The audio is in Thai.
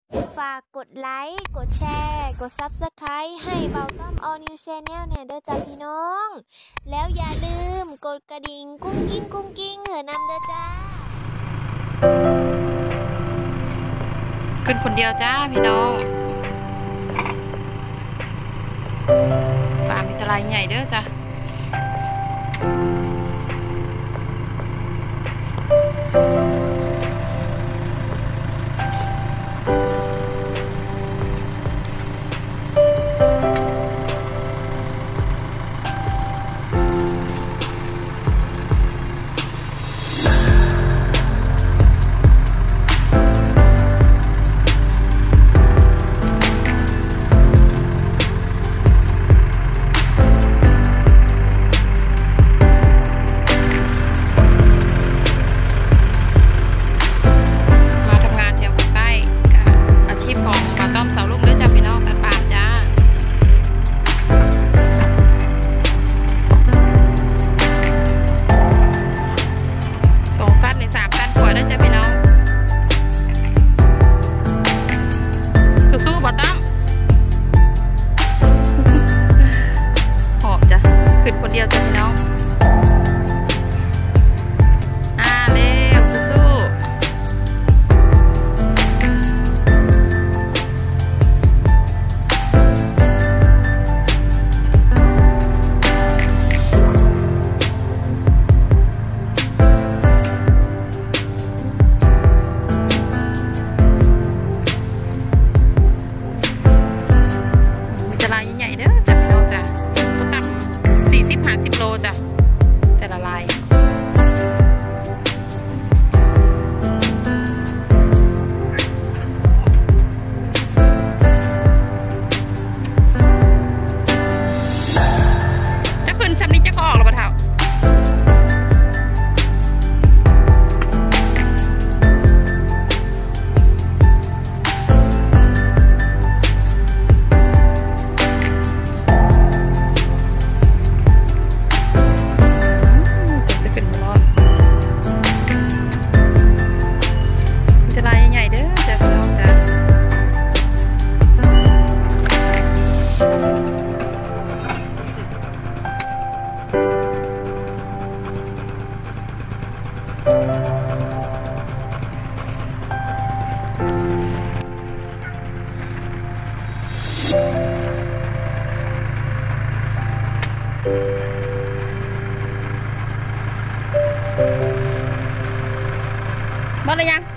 ฝากกดไลค์กดแชร์กด Subscribe ให้เบาต้อม All New Channel เนี่ยเด้อจ้าพี่น้องแล้วอย่าลืมกดกระดิ่งกุ้งกิ้งเหอะนำเด้อจ้าขึ้นคนเดียวจ้าพี่น้องฟาร์มมีตลาดใหญ่เด้อจ้ะสู้บ่ต้องหอบจ้ะขึ้นคนเดียวจ้ะพี่น้องเร็วสู้ใหญ่เด้อจ้ะพี่น้องจ้ะต่ำ40-50 โลจ้ะแต่ละลายจะขึ้นซ้ำนี้จะก็ออกหรือเปล่าเท่าหมดเลยยัง